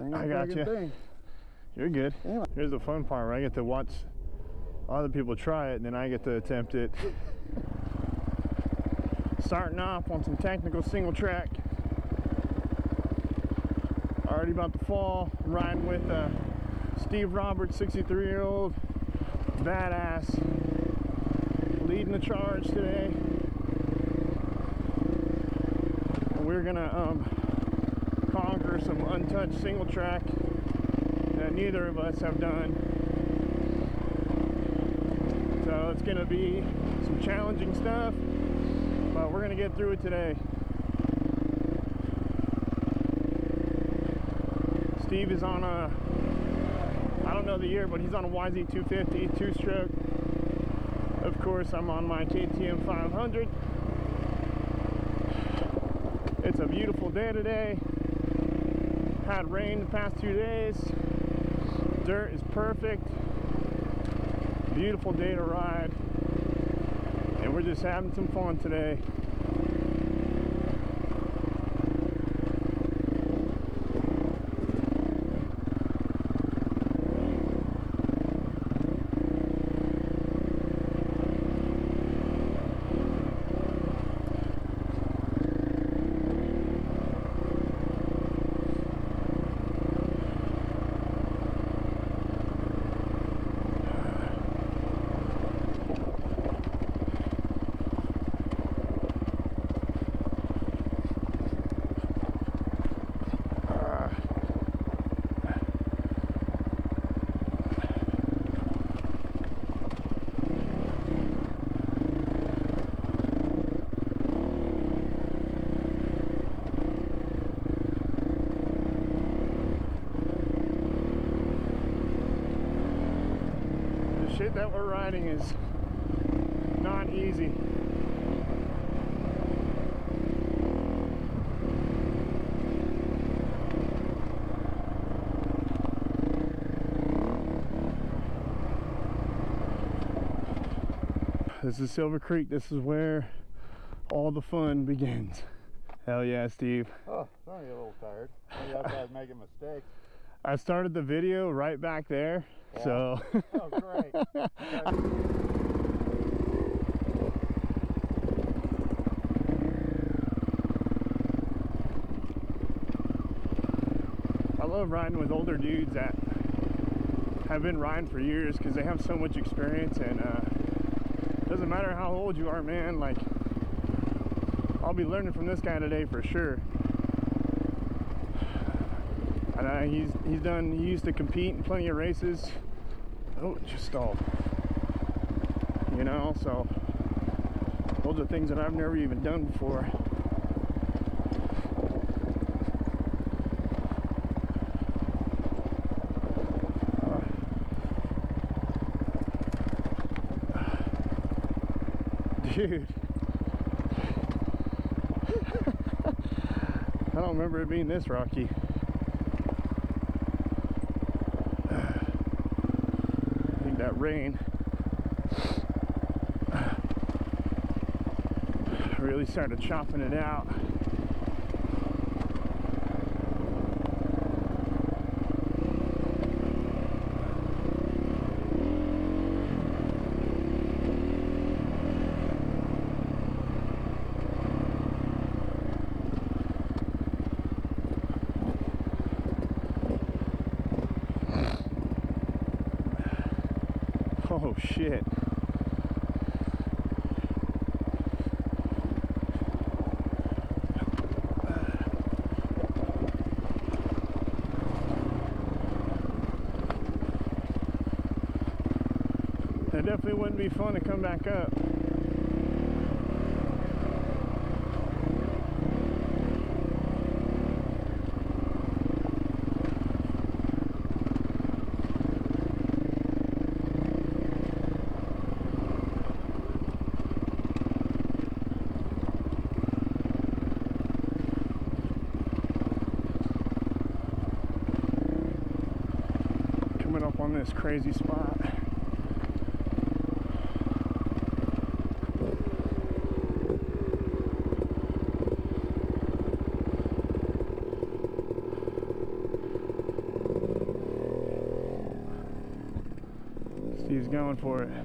I got you. Thing. You're good. Anyway. Here's the fun part where I get to watch other people try it and then I get to attempt it. Starting off on some technical single track. Already about to fall. I'm riding with Steve Roberts, 63-year-old badass, leading the charge today. We're gonna conquer some untouched single track that neither of us have done. So it's gonna be some challenging stuff, but we're gonna get through it today. Steve is on a, I don't know the year, but he's on a YZ250 two-stroke. Of course, I'm on my KTM 500. It's a beautiful day today. Had rain the past 2 days. Dirt is perfect. Beautiful day to ride. And we're just having some fun today. Shit that we're riding is not easy. This is Silver Creek. This is where all the fun begins. Hell yeah, Steve. Oh, I'm a little tired. Maybe I was making mistakes. I started the video right back there, yeah. So. Oh, great. I love riding with older dudes that have been riding for years because they have so much experience, and it doesn't matter how old you are, man. Like, I'll be learning from this guy today for sure. And he used to compete in plenty of races. Oh, it just stalled. You know, so those are things that I've never even done before. Dude. I don't remember it being this rocky. That rain really started chopping it out. Oh shit. It definitely wouldn't be fun to come back up. Up on this crazy spot. Steve's going for it.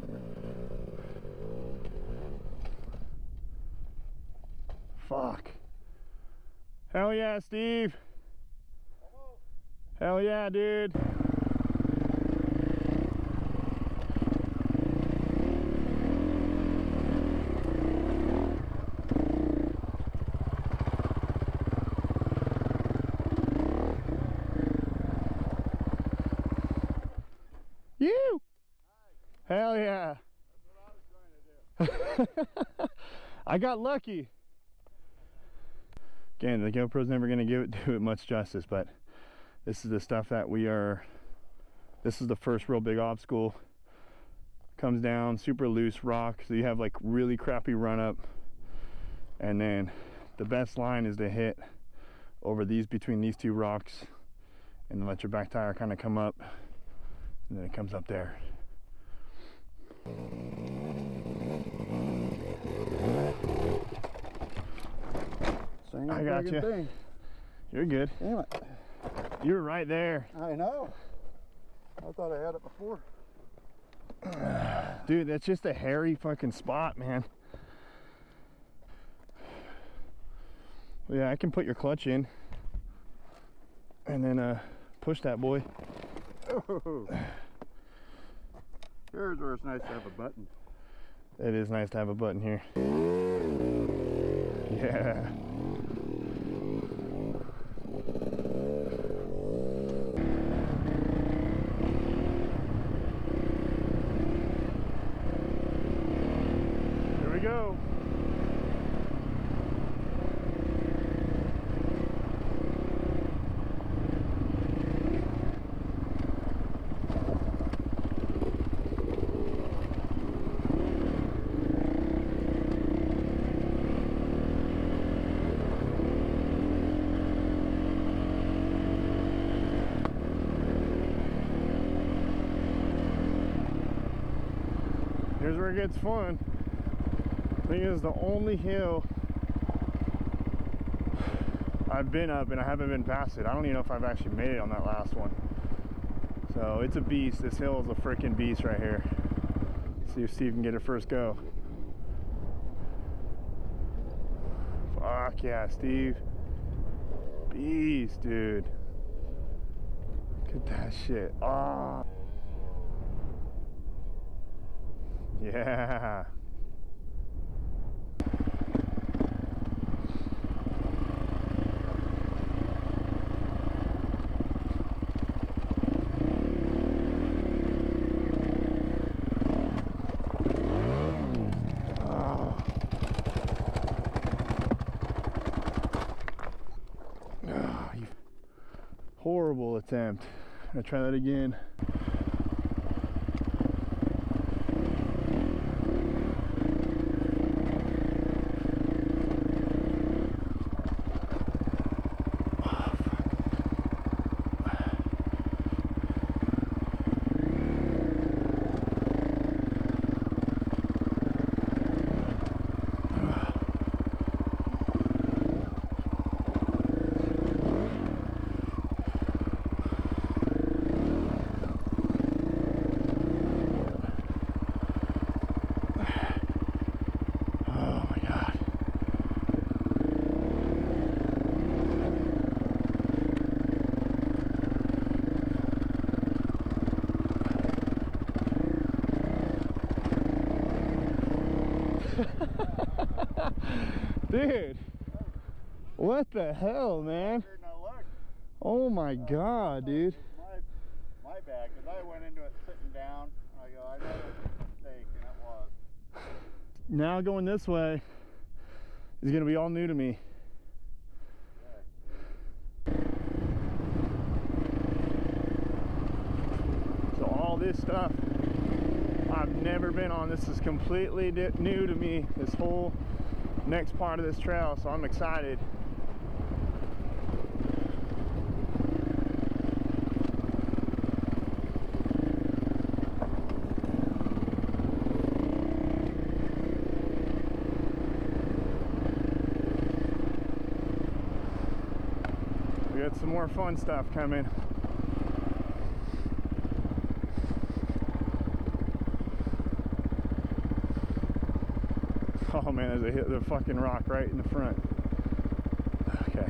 Fuck. Hell yeah, Steve. Hell yeah, dude. You. Hell yeah. That's what I was trying to do. I got lucky. Again, the GoPro's never going to do it much justice, but this is the stuff that this is the first real big obstacle. Comes down, super loose rock, so you have like really crappy run up. And then the best line is to hit over between these two rocks and then let your back tire kind of come up, and then it comes up there. I got you. Thing. You're good. Damn it. You were right there. I know. I thought I had it before. Dude, that's just a hairy fucking spot, man. Well, yeah, I can put your clutch in and then push that boy. Oh. Here's where it's nice to have a button. It is nice to have a button here. Yeah. Here we go. Here's where it gets fun. Thing is, the only hill I've been up and I haven't been past it. I don't even know if I've actually made it on that last one. So it's a beast. This hill is a freaking beast right here. See if Steve can get it first go. Fuck yeah, Steve. Beast, dude. Look at that shit. Ah. Yeah. Horrible attempt. I'm gonna try that again. Dude, what the hell, man? Oh my god, dude. My bad, because I went into it sitting down. I go, I know it's a mistake, and it was. Now going this way is going to be all new to me. So all this stuff I've never been on. This is completely new to me, this whole next part of this trail, so I'm excited. We got some more fun stuff coming. man. There's a fucking rock right in the front. Okay.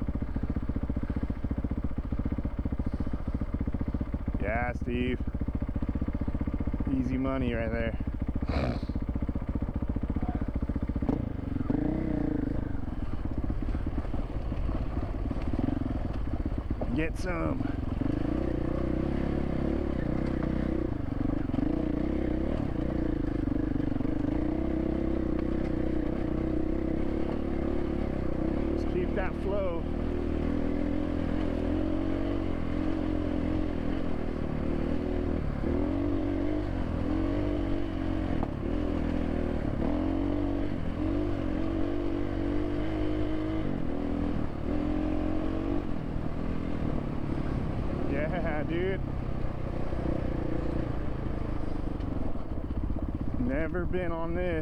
Yeah, Steve. Easy money right there. Get some. Just keep that flow. Yeah, dude. Never been on this.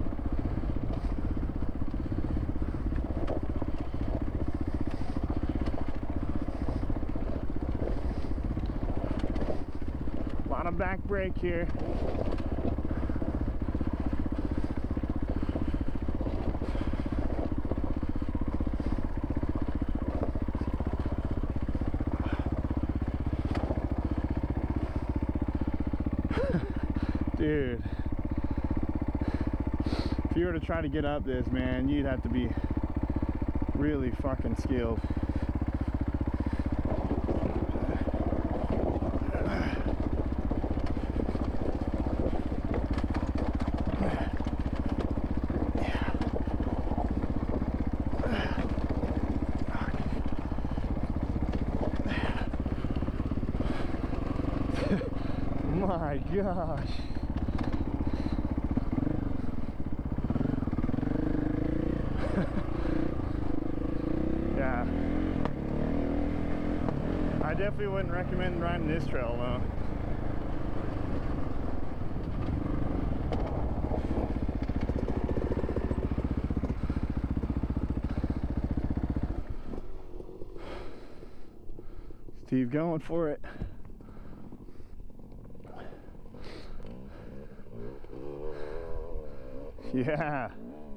A lot of back brake here. Dude, if you were to try to get up this, man, you'd have to be really fucking skilled. My gosh. Yeah. I definitely wouldn't recommend riding this trail though. Steve going for it. Yeah.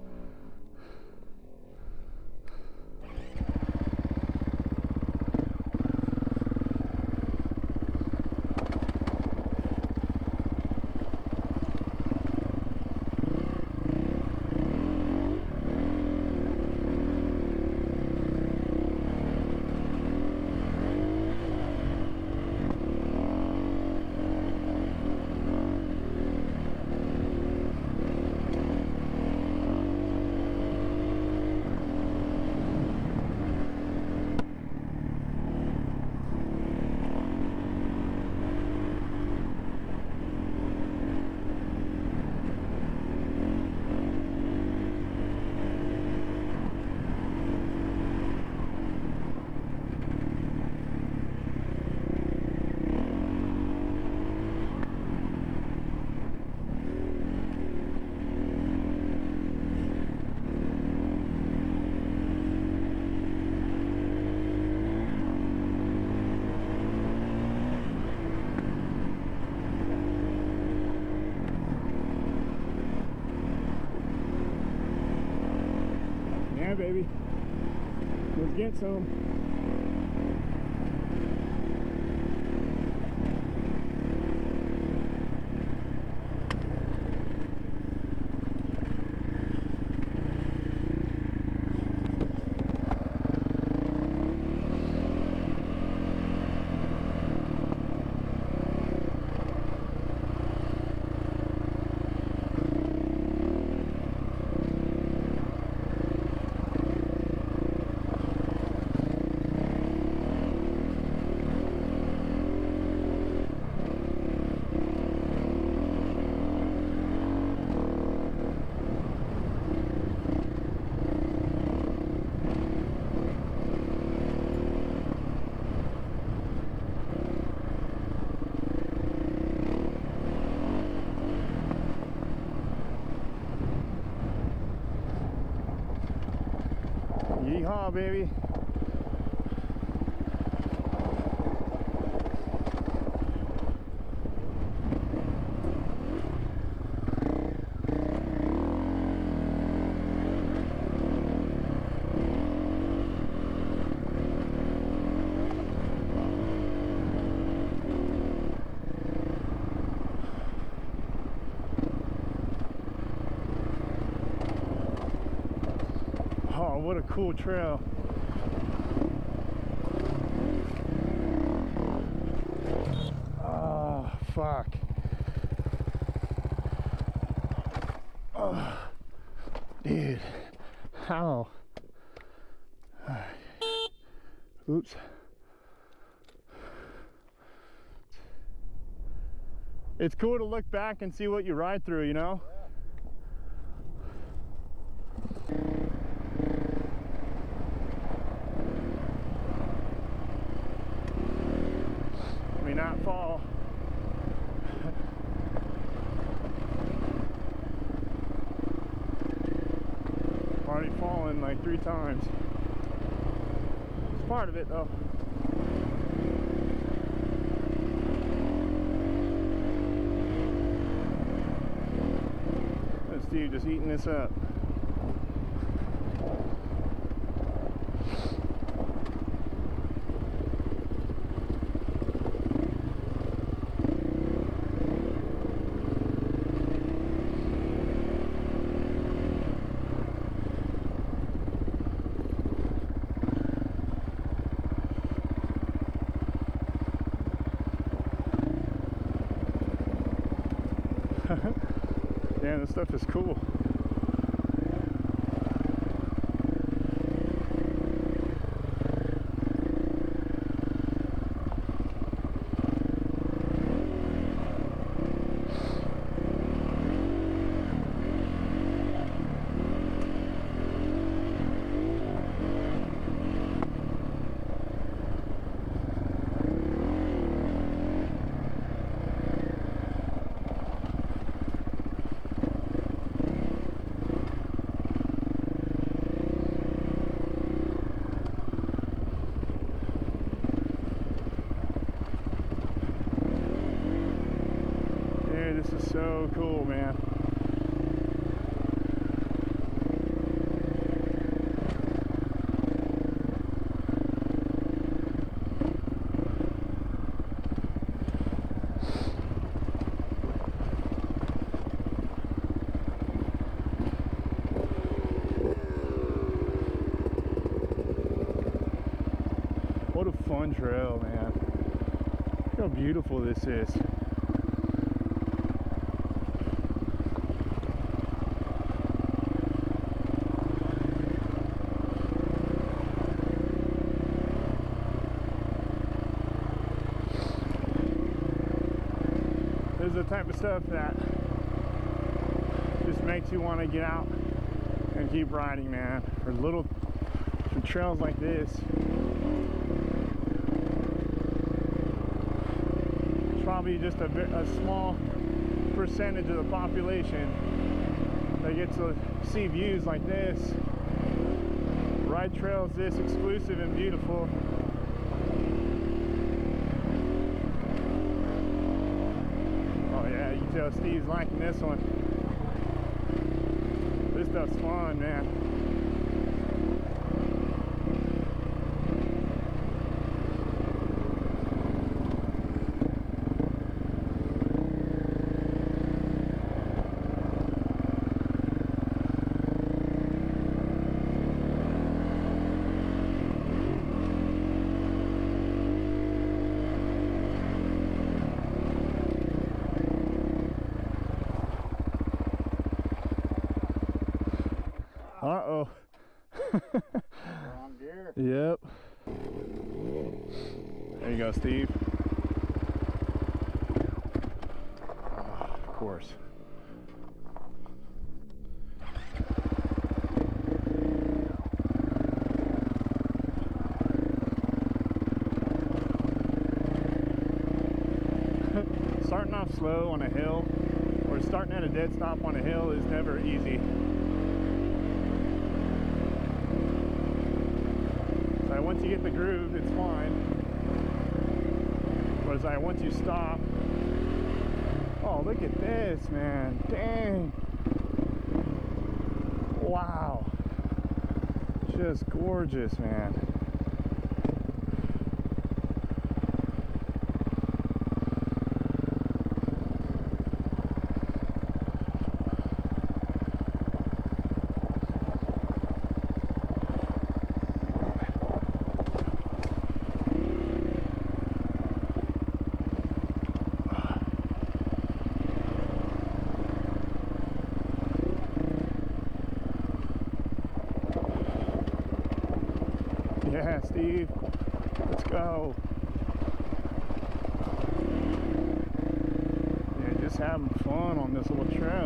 Yeah, baby. Let's get some. Yeehaw, baby. what a cool trail. Oh, fuck. Oh, dude, how? Oops. It's cool to look back and see what you ride through, you know? Let me not fall. Already fallen like 3 times. It's part of it though. That's Steve just eating this up. Yeah, this stuff is cool. This is so cool, man. What a fun trail, man. Look how beautiful this is. This is the type of stuff that just makes you want to get out and keep riding, man. For trails like this, it's probably just a small percentage of the population that gets to see views like this, ride trails this exclusive and beautiful. You can tell Steve's liking this one. This stuff's fun, man. Uh-oh. Wrong gear. Yep. There you go, Steve. Of course. Starting off slow on a hill or starting at a dead stop on a hill is never easy. Once you get the groove, it's fine. But once you stop, oh, look at this, man. Dang. Wow. Just gorgeous, man. Steve. Let's go. Yeah, just having fun on this little trail.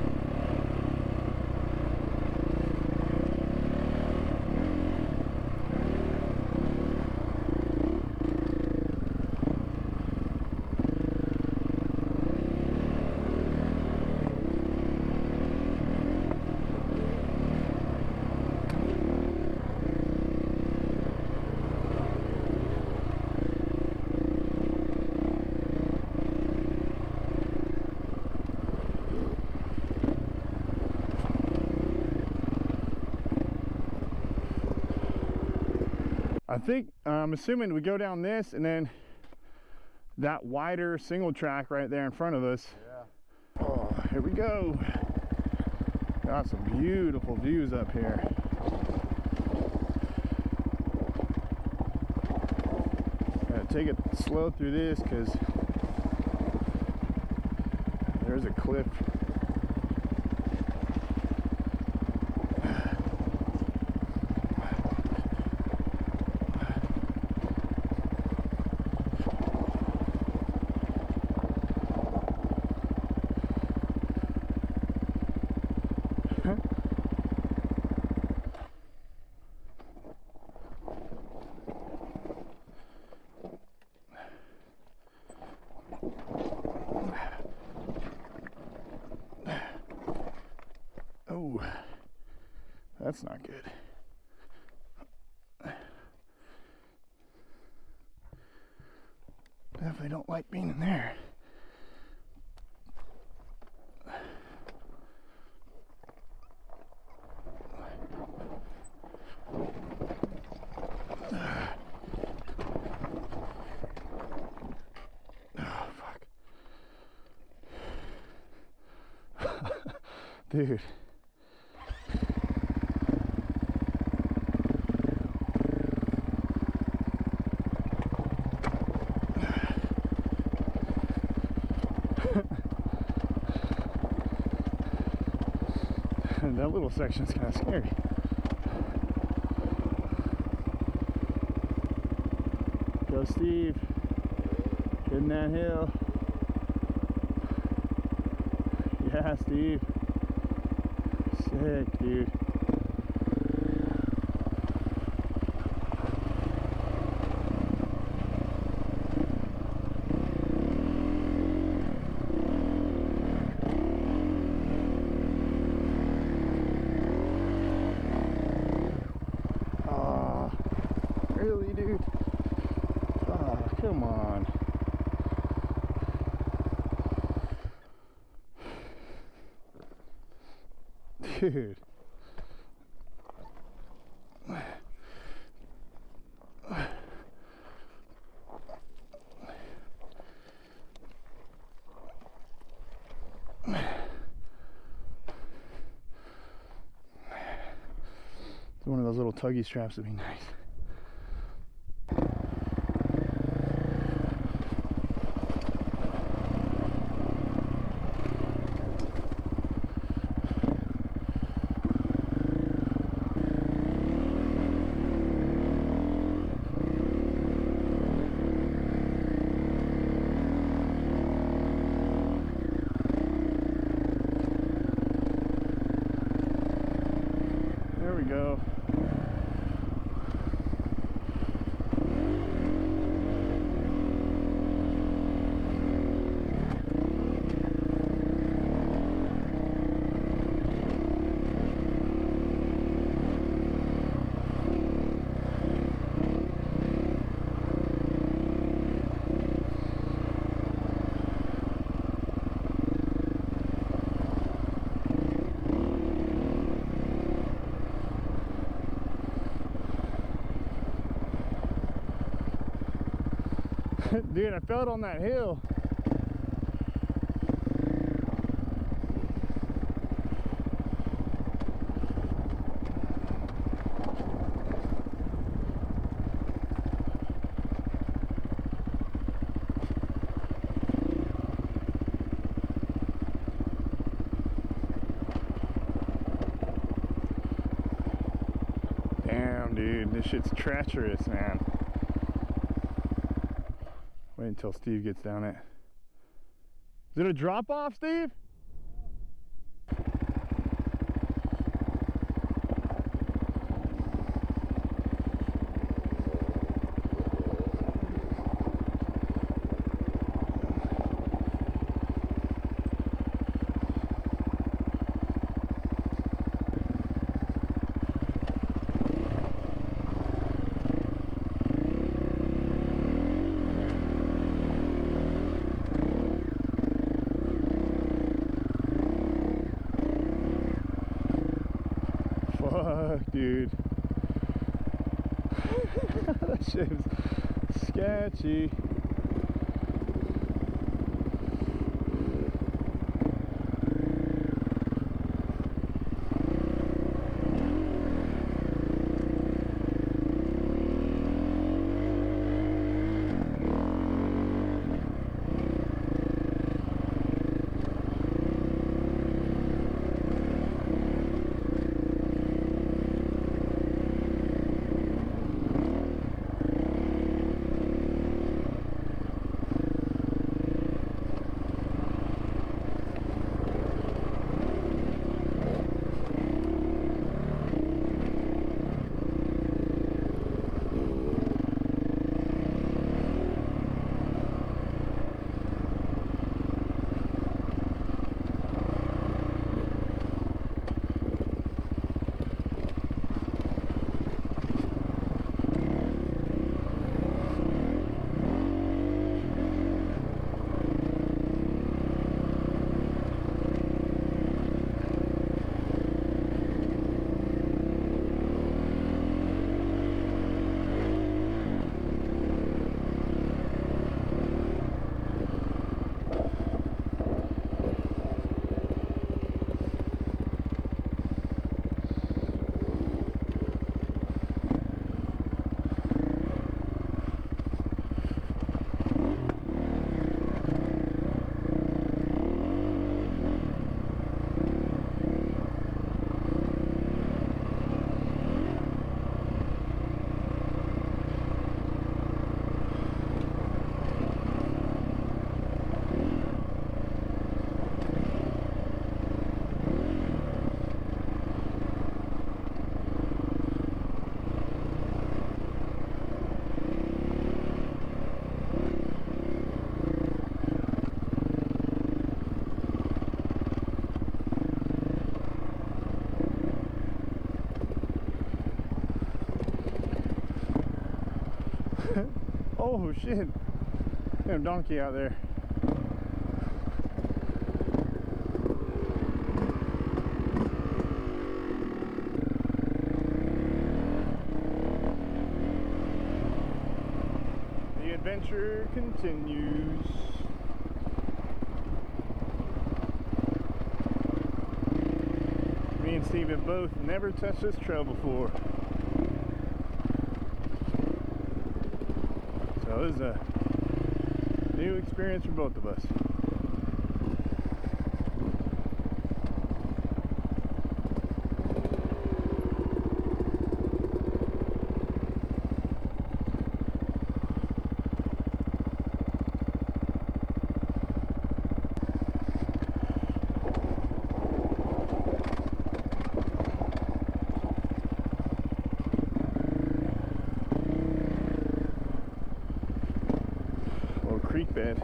I think, I'm assuming we go down this and then that wider single track right there in front of us. Yeah. Oh, here we go. Got some beautiful views up here. Gotta take it slow through this because there's a cliff. Oh, that's not good. Definitely don't like being in there. Oh, fuck. Dude. That little section's kind of scary. Go, Steve. Hitting that hill. Yeah, Steve. Sick, dude. Really, dude? Oh, come on. Dude. One of those little tuggy straps would be nice. There we go. Dude, I felt on that hill. Damn, dude. This shit's treacherous, man. Wait until Steve gets down it. Is it a drop off, Steve? Fuck, dude. That shit's sketchy. Oh shit, damn donkey out there. The adventure continues. Me and Steve have both never touched this trail before. So this is a new experience for both of us. Creek bed.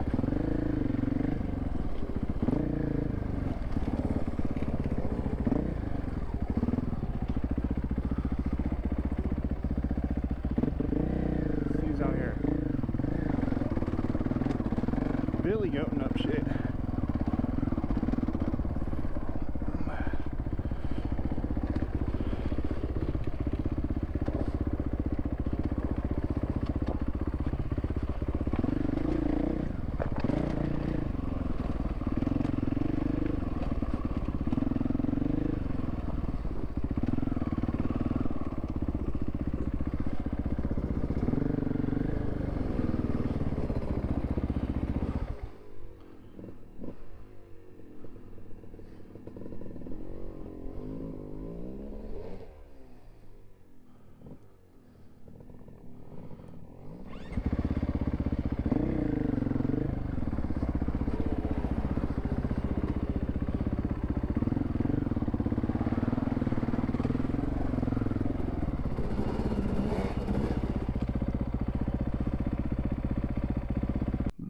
Steve's out here billy goating up shit.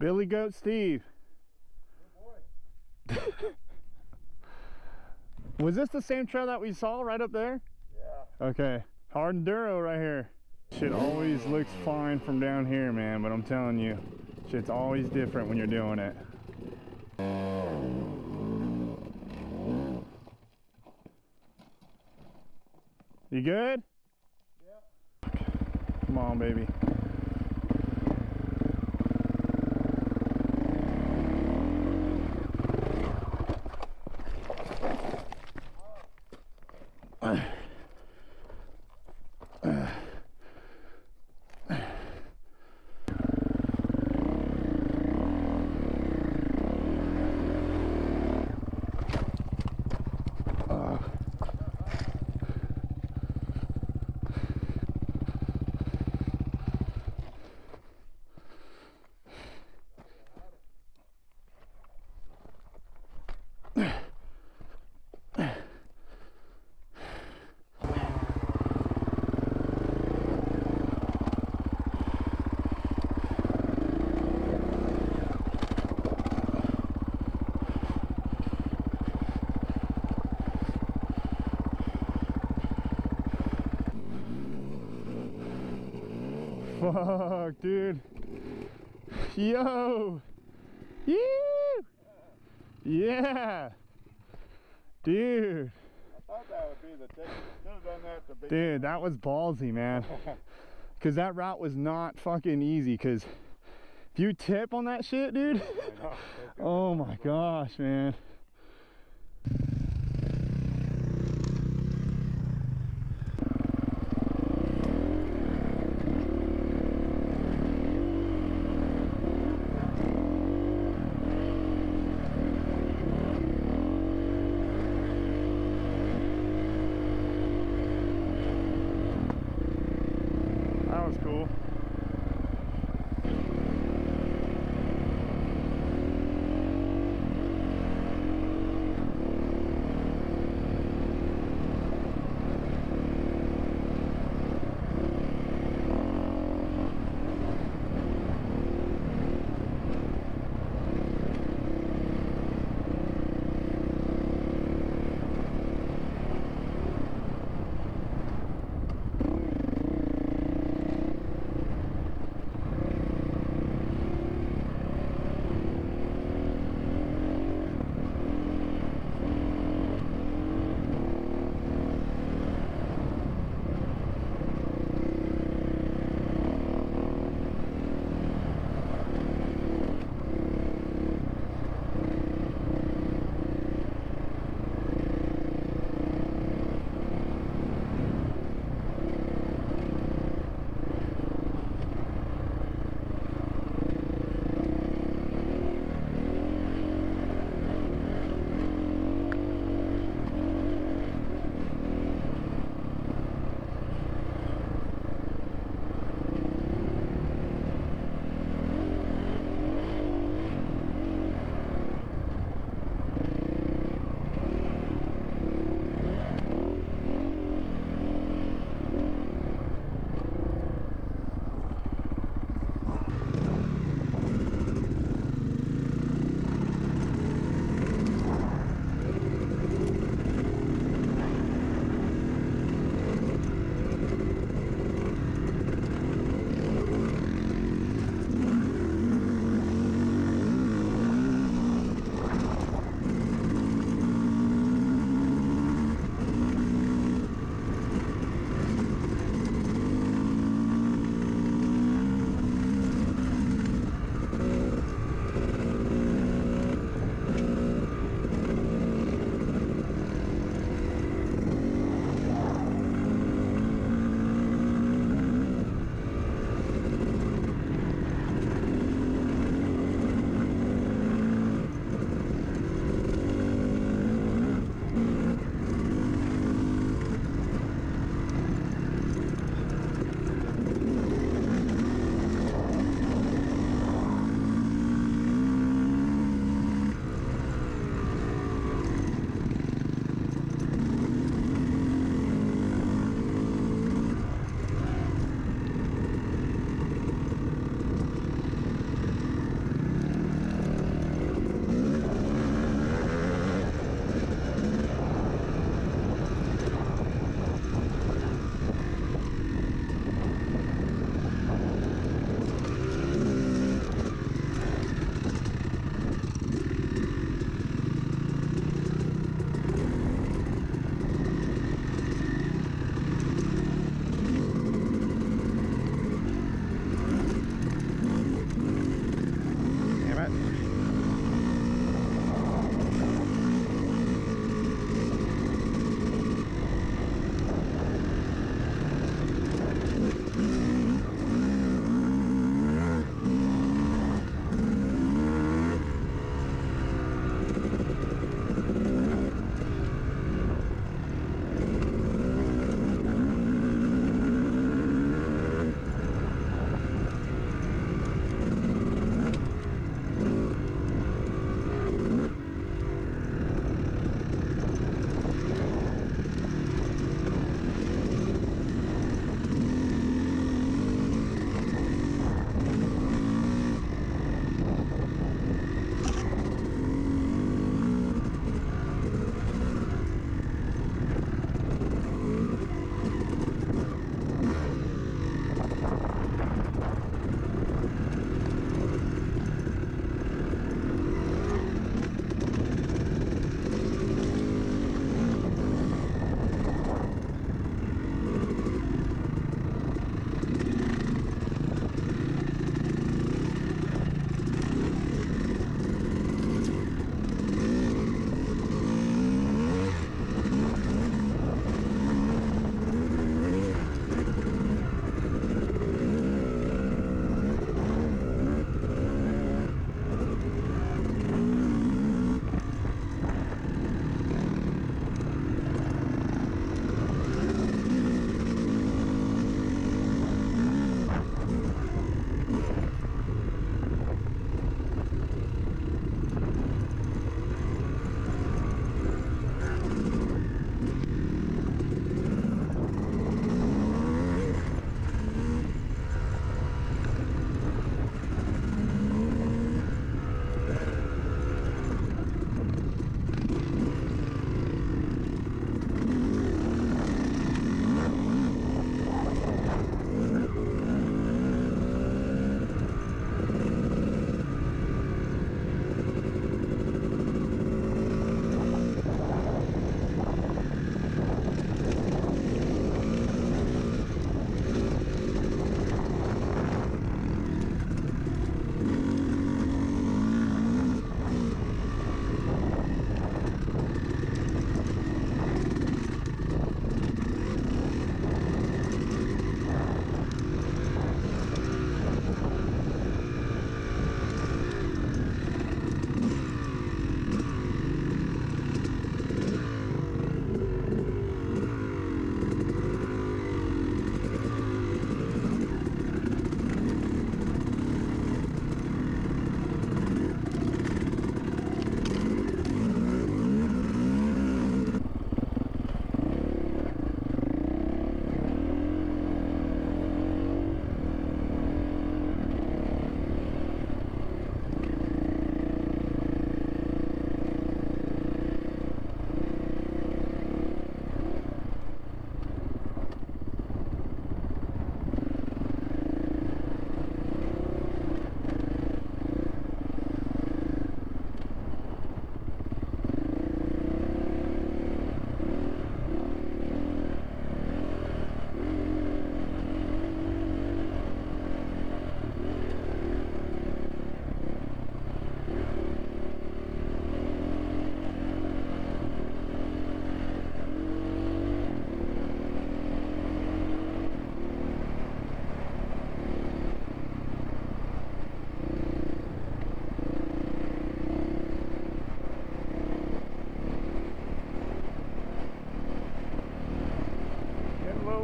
Billy Goat Steve. Good boy. Was this the same trail that we saw right up there? Yeah. Okay. Hard enduro right here. Shit always looks fine from down here, man, but I'm telling you, shit's always different when you're doing it. You good? Yeah. Come on, baby. Fuck, dude. Yo. Yee. Yeah. Dude. I thought that would be the ticket. Should have done that to be. Dude, that was ballsy, man. Because that route was not fucking easy. Because if you tip on that shit, dude. I know. Oh my gosh, man. That was cool.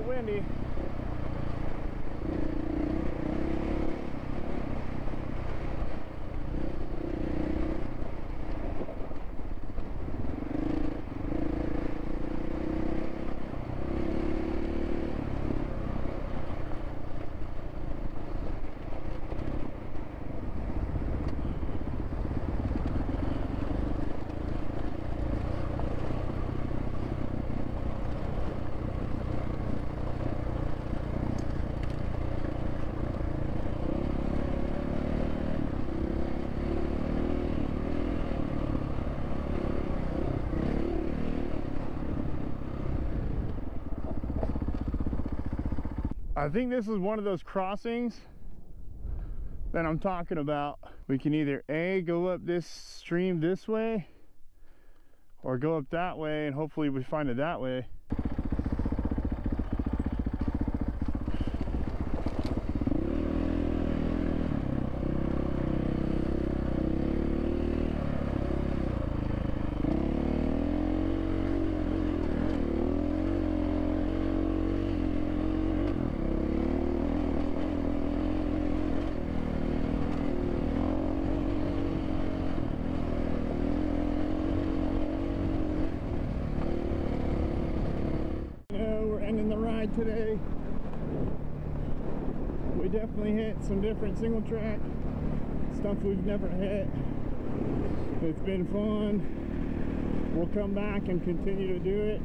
windy. I think this is one of those crossings that I'm talking about. We can either A, go up this stream this way, or go up that way, and hopefully we find it that way. Ending the ride today. We definitely hit some different single track stuff we've never hit. It's been fun. We'll come back and continue to do it.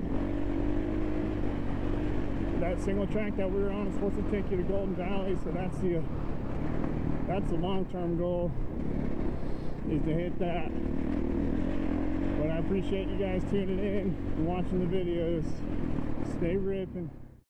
That single track that we were on is supposed to take you to Golden Valley, so that's the long-term goal, is to hit that. But I appreciate you guys tuning in and watching the videos. Stay ripping.